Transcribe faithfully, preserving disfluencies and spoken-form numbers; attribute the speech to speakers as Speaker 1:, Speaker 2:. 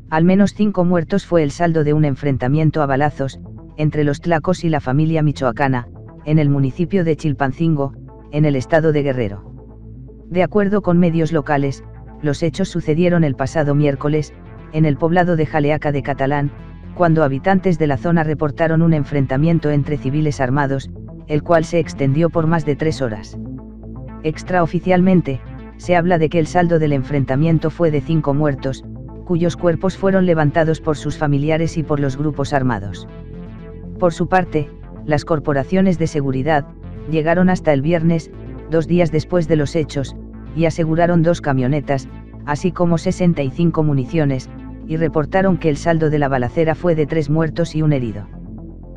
Speaker 1: Al menos cinco muertos fue el saldo de un enfrentamiento a balazos, entre los tlacos y la familia michoacana, en el municipio de Chilpancingo, en el estado de Guerrero. De acuerdo con medios locales, los hechos sucedieron el pasado miércoles, en el poblado de Jaleaca de Catalán, cuando habitantes de la zona reportaron un enfrentamiento entre civiles armados, el cual se extendió por más de tres horas. Extraoficialmente, se habla de que el saldo del enfrentamiento fue de cinco muertos, cuyos cuerpos fueron levantados por sus familiares y por los grupos armados. Por su parte, las corporaciones de seguridad llegaron hasta el viernes, dos días después de los hechos, y aseguraron dos camionetas, así como sesenta y cinco municiones, y reportaron que el saldo de la balacera fue de tres muertos y un herido.